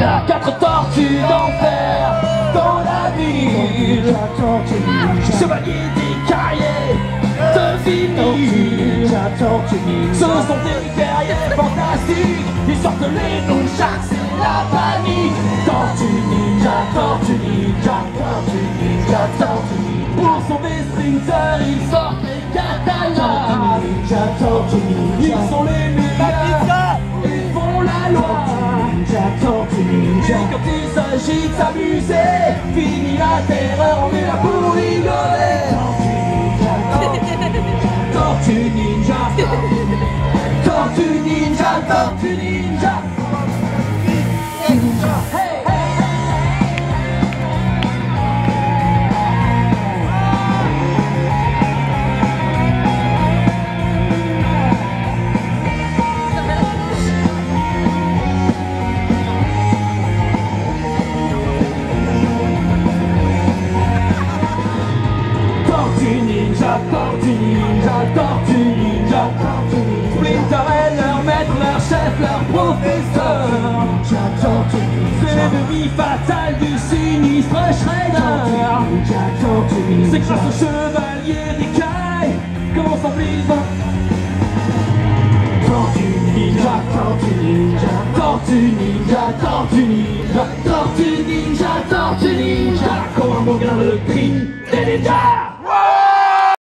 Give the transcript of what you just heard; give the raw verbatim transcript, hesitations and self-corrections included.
a quatre tortues d'enfer dans la ville. Chevalier des carrières de vinyle. Ce sont des guerriers fantastiques. Ils sortent les nunchaks, c'est la panique. Tortue ninja, tortue ninja, tortue ninja, tortue ninja. Pour sauver Splinter, ils sortent les katanas. Ils sont les meilleurs, ils font la loi. Et quand il s'agit de s'amuser, fini la terreur, on est là pour rigoler. Tortue ninja, tortue ninja, tortue ninja. Hey, hey. Tortue ninja, tortue ninja, tortue ninja, tortue ninja. Splinter est leur maître, leur chef, leur professeur. C'est l'ennemi fatal du sinistre Shredder. C'est grâce au chevalier d'écaille qu'on s'emplit le Tortue ninja, tortue ninja, tortue ninja, tortue ninja, tortue ninja, tortue ninja. Comme un bon gamin le cri des ninjas.